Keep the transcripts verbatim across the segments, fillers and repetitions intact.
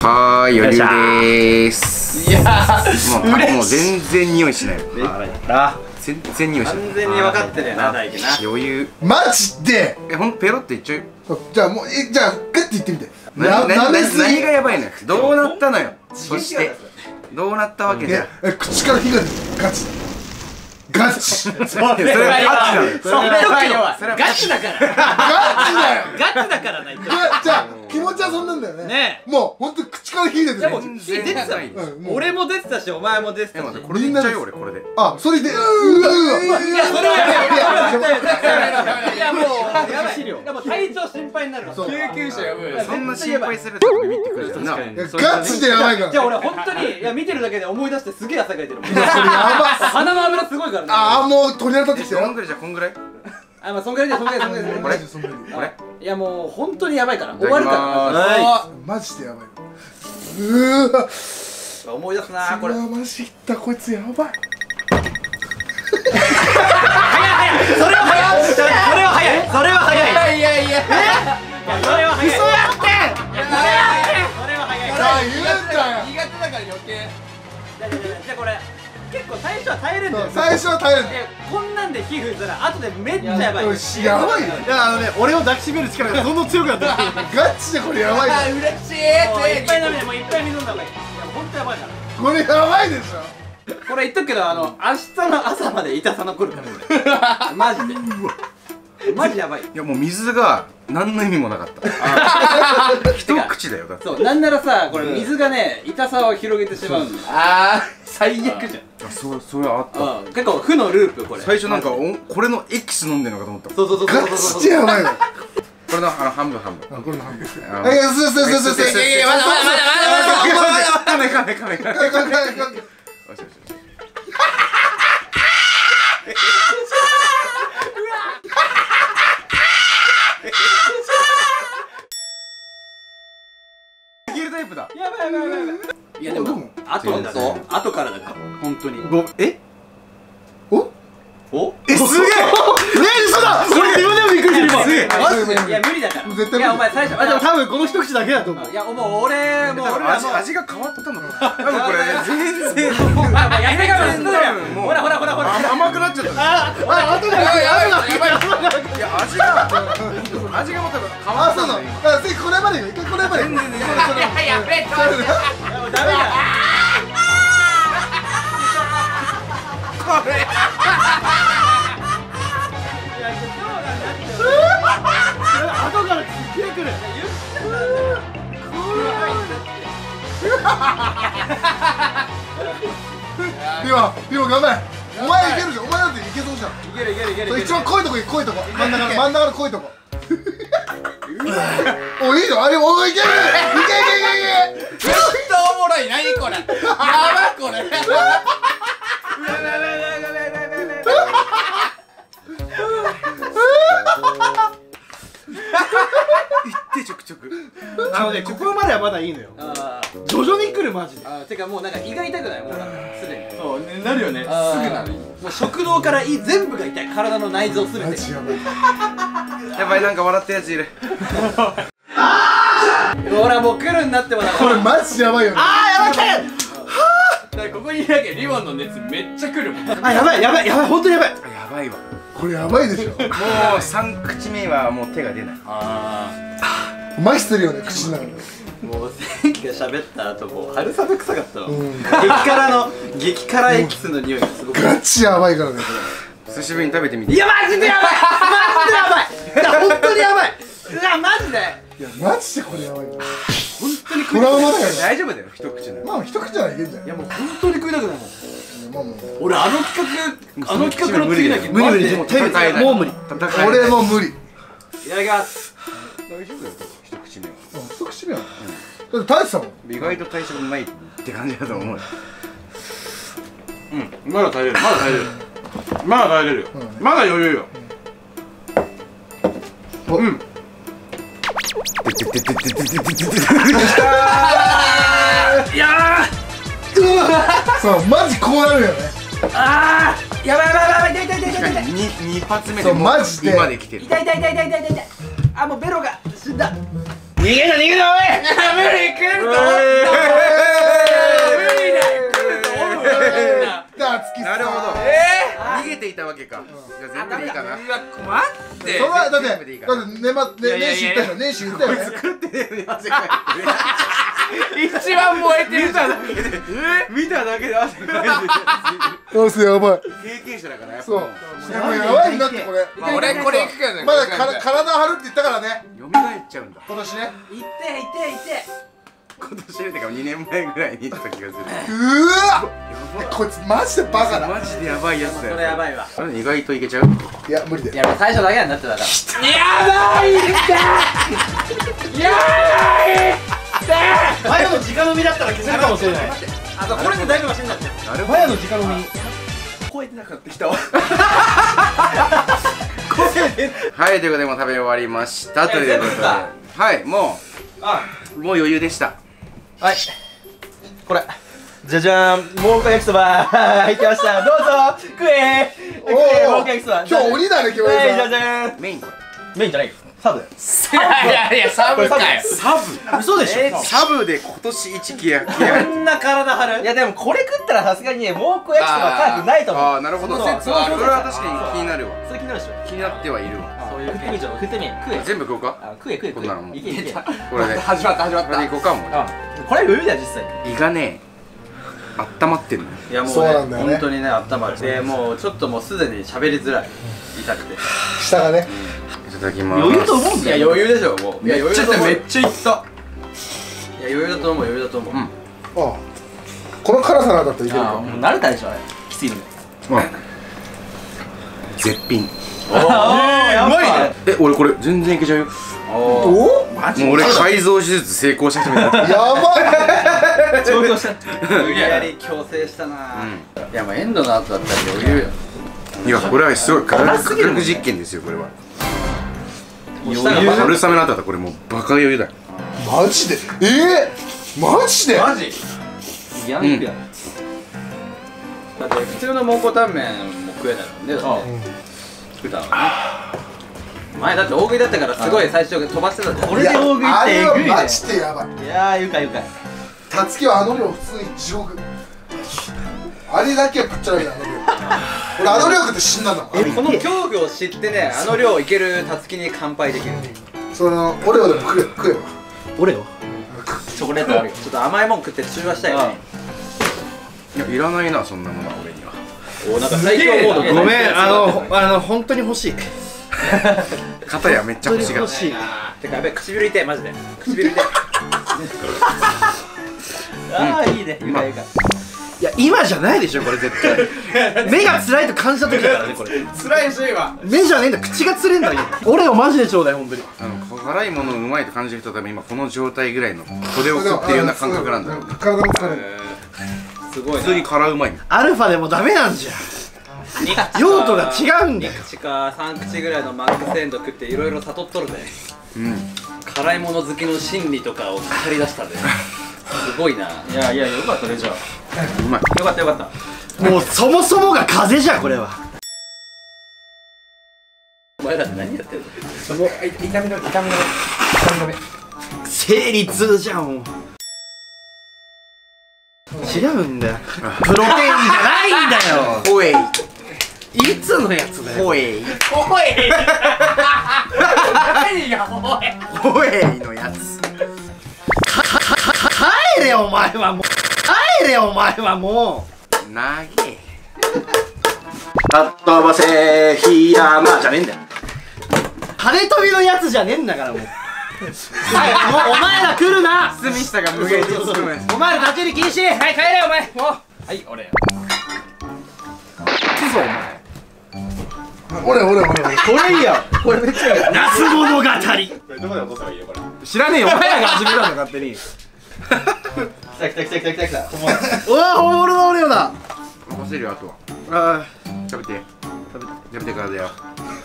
はーい、余裕でーす。いやー、もう全然匂いしない。全然匂いしない。 完全に分かってるよな、大輝な。 余裕。 マジで。 え、ほんとペロっていっちゃう。 じゃあもう、え、じゃあ、グッて言ってみて。 な、な、何がやばいのよ。どうなったのよ。そして、どうなったわけじゃ。 え、口から火が出る。ガチ。ガチ。それはガチなのよ。 それはガチだから。 ガチだよ。 ガチだからな。 じゃあ気持ちはそんなんだよね。 ね。 もう本当口から火出てる。 火出てた。俺も出てたし、お前も出てたし。 これでいっちゃうよ俺これで。 あ、それで。うわ。 いやそれはやばい。いやもうやばい。いやもう体調心配になる。 救急車やばい。そんな心配するとビビってくるな。 ガチでやばいから。 じゃあ俺本当にいや見てるだけで思い出してすげえ汗かいてる。 それやば。 鼻の油すごいからね。 ああもう鳥肌立ってきたよ。 こんぐらいじゃこんぐらい。 あ、まあそんぐらいじゃそんぐらいそんぐらい。 これこれ。 いやもう本当にやばいから終わるから。 マジでやばい。うわ。 思い出すなこれ。 マジいったこいつやばい。 早い早い。それは早い。それは早い。それは早い。いやいやいや。それは早い。嘘やって。それは早い。それは早い。 あ、言うんだよ。 苦手だから余計。じゃあこれ。結構最初は耐えれんだよ。 最初は耐えれん。 こんなんで皮膚したら後でめっちゃやばい。 よし、やばいよ。 いやあのね、俺を抱きしめる力がどんどん強くなってる。 ガチでこれやばい。 あ、嬉しい。もういっぱい飲め、もういっぱい水飲んだ方がいい。いや本当やばいから。 これやばいでしょ。 これ言っとくけど、あの明日の朝まで痛さ残るからマジでマジやばい。いやもう水が何の意味もなかった一口だよ。だってそう、なんならさ、これ水がね痛さを広げてしまうんだよ。ああ最悪じゃん。 そう、それあった。 結構負のループ。これ最初なんかこれのエキス飲んでるのかと思った。 そうそうそうそうガチでやばいわ。 これのあの半分半分。 これの半分。え、そうそうそうそうそう。 いやいやまだまだまだまだまだまだ。 カメカメカメカメカメカメ。よしよしよし。いけるタイプだ。 やばいやばいやばいやばい。いやでも後だね。後からだから本当に。 え？ お？ お？ え、すげえ。 ねえ、嘘だ。俺自分でもびっくりしてる。 すげえ。 マジで。いや無理だから。 絶対。 いやお前最初。 あ、でも多分この一口だけだと思う。 いやもう俺もう俺はもう味が変わったのか。多分これ全然。 やめが全然。ほらほらほらほら。 甘くなっちゃった。 あ、あ、後で。やばいやばいやばい。 いや味が味がまた変わあ、 ったの。 そうそう。あ、次これまでよ。一回これまで。全然全然。 やべえ。ダメだ。これ。 後からすっげえ来る。 リオ、リオ頑張れ。お前いけるじゃん。お前だっていけそうじゃん。 いけるいけるいける。 一番濃いとこ、濃いとこ。真ん中の真ん中の濃いとこ。お、いいよ。あれ、おいける。いけいけいけいけ。 ずっとおもろい。何これ。やばこれ。 いってちょくちょく。 あのね、ここまではまだいいのよ。徐々に来るマジで。 あ、てかもうなんか胃が痛くないもうなんかすでに。 そう、なるよね。すぐなる。 もう食道から胃全部が痛い。体の内臓すべて。 マジやばい。 やばい、なんか笑ったやついる。 ほらもう来るんなってもな。 これマジやばいよね。 あー、やばい。 だからここにいなきゃリボンの熱めっちゃ来るもん。 あ、やばいやばいやばい、本当にやばい。 やばいわ。 これやばいでしょ。 もう三口目はもう手が出ない。 あ麻痺するよね、口の中で。 あ。もう千輝が喋った後もう春雨臭かったわ。激辛の激辛エキスの匂いがすごく。 ガチやばいからね、こ久しぶりに食べてみて。 いやマジでやばい。マジでやばい。いや本当にやばい。うわマジで。 れ。いや、マジでこれやばいよ。 本当にトラウマだよね。 大丈夫だよ、一口なら。 まあ、一口ならいけんじゃん。 いやもう本当に食いたくないもん。 まあまあ。 俺あの企画あの企画の次だけ無理無理、もう手戦えない。 もう無理。 俺も無理。 いただきます。 大丈夫だよ、一口目は。 あ、一口目は。だって耐えてたもん。 意外と対処ないって感じだと思う。 うん、まだ耐えれる、まだ耐えれる。まだ耐えれるよ。まだ余裕よ。うん。 いやそう、マジこうなるよね。 あーやばいやばいやばい痛い痛い痛い痛い痛い二発目でそうもうマジで今で来てる。 痛い痛い痛い痛い痛い痛い。あもうベロが死んだ。 逃げた逃げたおい。 無理来ると思っ OK か。じゃあ全部でいいかな。 うわ待ってそれはだってだって全部でいいから年末年始言ったよ年始言ったよね作ってねえのに汗かいて一番燃えてるじゃん。 見ただけで汗かいてどうせやばい経験者だからやっぱそうもやばいやばいんだってこれまあ俺これいくけどね。 まだから体張るって言ったからねう蘇っちゃうんだ。 今年ねいっていっていって。 今年ってかにねんまえぐらいに言った気がする。 うわこいつマジでバカだマジでやばいやつだよ。 それやばいわ。 あれ意外といけちゃう。 いや無理だよいや最初だけなんだってだから。やばいってやばいって前の直飲みだったら消せるかもしれない。 あとこれでだいぶマシになってる。 なるほ前の直飲み。 超えてなくなってきたわ。 はい、ということでもう食べ終わりましたということで、はいもあうもう余裕でした。 はいこれじゃじゃーん蒙古焼きそば入ってました。どうぞ食え食え蒙古焼きそば。 今日鬼だね今日はいじゃさじゃーん。 メインこれメインじゃないよサブだよ。 いやいやサブかよ。 サブ嘘でしょ。 サブで今年一気や気やこんな体張る。いやでもこれ食ったらさすがにね蒙古焼きそば辛くないと思う。 ああなるほど。それそうは確かに気になるわ。 それ気になるでしょ。 気になってはいるわ。 そういう食ってみちょ食ってみ食え。 全部食おうか。 あ食え食え食こんなのもえ。いけいけ。 これで始まった始まっこれでいこうかもう。 あこれ余裕だよ実際。 胃がね温まってんのよ。 いやもうそうなんだよね本当にね温まる。でもうちょっともうすでに喋りづらい。痛くて。 下がねいただきます。 余裕と思うんだよ。いや余裕でしょもう。いや余裕だと思う。 めっちゃいった。 いや余裕だと思う余裕だと思う。 うんああこの辛さなんだったらいけるかあもう慣れたでしょあれ。きついので。 うん絶品。 ああうまいね。 え俺これ全然いけちゃうよ。 おマジもう俺改造手術成功した人みたいな。 やばい調教した。無理やり強制したな。いやもうエンドの後だったら余裕よ。 いやこれはすごい科学科学実験ですよこれは。 余裕。春雨の後だったらこれもうバカ余裕だよ。 マジでえーマジでマジ。やんや。だって普通の蒙古タンメンも食えないもんね。だって普段はね。前だって大食いだったからすごい最初飛ばしてたじゃん。これで大食いってえぐいね。 あれはマジでやばいいやーゆかゆか。 たつきはあの量普通に地獄あれだけは食っちゃダメだあの量俺あの量食って死んだんだもんこの競技を知ってねあの量いけるたつきに乾杯できる。 そのオレオでも食え食えば俺よ。チョコレートあるよ。ちょっと甘いもん食って中和したいよね。 いやいらないなそんなものは俺には。 おなんか最強モード。 ごめん、あの、あの、本当に欲しい。 片やめっちゃ欲しがる。 欲しい。 てかやべ唇痛いマジで。唇痛い。ああいいね。ゆかゆか。 いや、今じゃないでしょ、これ絶対。目が辛いと感じた時だからね、これ。 辛いし今。 目じゃねえんだ、口がつれんだよ。俺をマジでちょうだい、本当に。 あの辛いものをうまいと感じる人は多分今この状態ぐらいの筆を食ってるような感覚なんだよ。 体も疲れるすごいな。 普通に辛うまいの。 アルファでもダメなんじゃん。用途が違うんだよ。 口か三口ぐらいのマックスエンド食っていろいろ悟っとるね。 うん辛いもの好きの心理とかを語り出したね。すごいな。いやいやよかったねじゃあ。 うまい。 よかったよかった。 もうそもそもが風邪じゃん、これは。 お前らって何やってんの。 痛みの痛みの痛みの目。 生理痛じゃん、もう。違うんだよ。プロテインじゃないんだよ。 ホエイいつのやつだよ。 ホエイおい。何がおい。 ホエイのやつ。 かかかか帰れお前はもう。帰れお前はもう。 なげかっ飛ばせひやまじゃねえんだよ。 羽飛びのやつじゃねえんだからもう。はい、もうお前ら来るな。 え。堤下が無限に突っ込む。 お前ら立ち入り禁止。はい、帰れお前。もう。 はい俺。 俺俺俺俺これいいや。これめっちゃいいや。 夏物語。 どこで落とせばいいよこれ。 知らねえよ。お前らが始めたんだ勝手に。 来た来た来た来た来た来た。 うわ、本物のオレオだ。 任せるよあとは。 あ食べて食べて食べてからだよ。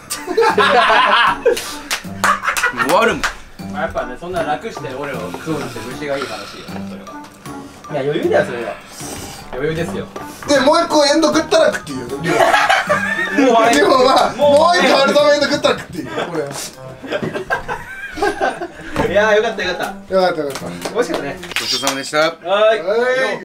もう終わるもん。 まあやっぱねそんな楽して俺を食うなんて虫がいい話よそれは。いや余裕だよそれは。余裕ですよ。 でもう一個エンド食ったら食っていいよ量もうあれでもまあもう一個アルタメエンド食ったら食っていいよ俺いやーよかったよかった。 よかったよかった美味しかったね。 ごちそうさまでした。 はーい。 はい